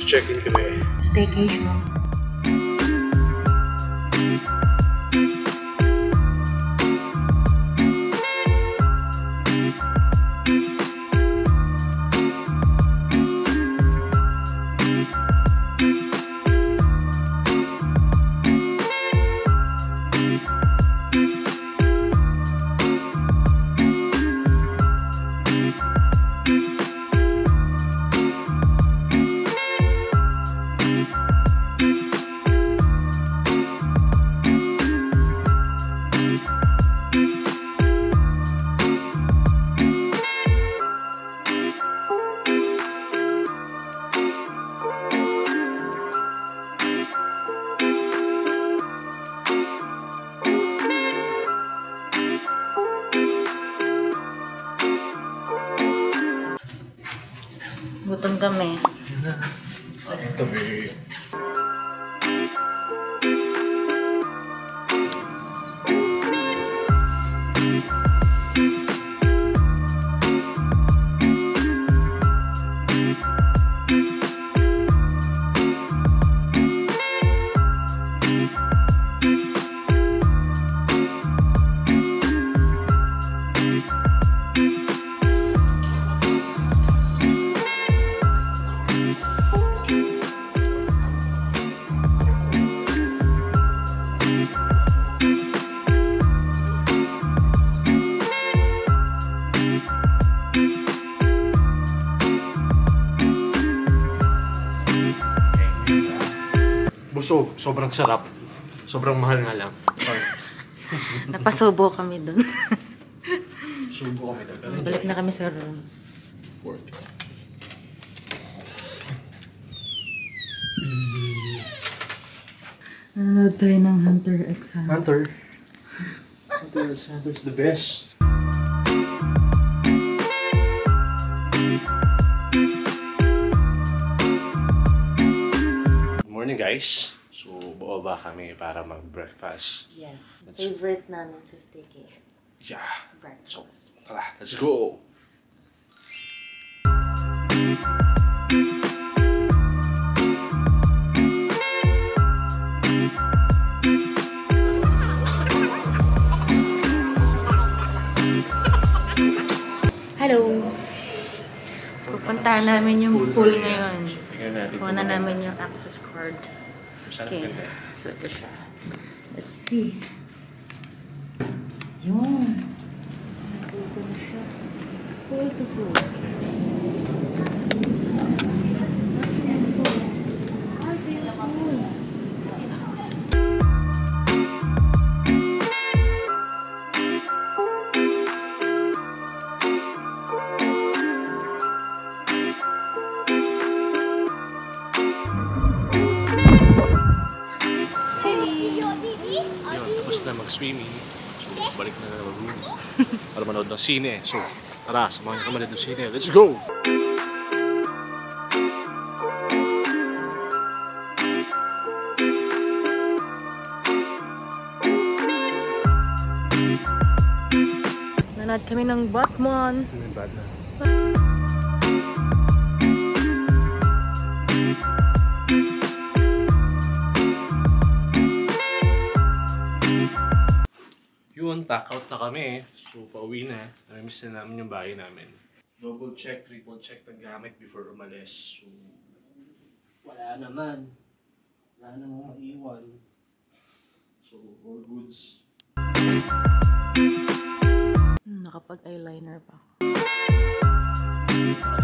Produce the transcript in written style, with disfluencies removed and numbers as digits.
Mag-check-in kami. Staycation. Gutom kami. Kami. Busog. Sobrang sarap. Sobrang mahal nga lang. Sorry. Napasubo kami dun. Subo kami doon. Balik na kami sa room. Fourth. Nanonood tayo ng Hunter x Hunter. Hunter's the best. Morning guys. So, bababa kami para mag-breakfast. Yes. Favorite namin sa staycation. Yeah. Breakfast. Tara, let's go! Hello! Pupuntahan namin yung pool ngayon. Kuha na namin yung access card. Okay. So, ito siya. Let's see. Yun. Nandito na siya. Pool to pool. Tapos na mag-swimming. So, balik na ng room. Para manood ng sine. So, tara, samahan kami na ng sine. Let's go! Nanood kami ng Batman. Yun, pack out na kami. So, pauwi na. Namimiss na namin yung bahay namin. Double check, triple check ng gamit before umalis. So, wala naman. Wala namang maiwan. So, all goods. Nakapag-eyeliner pa ako.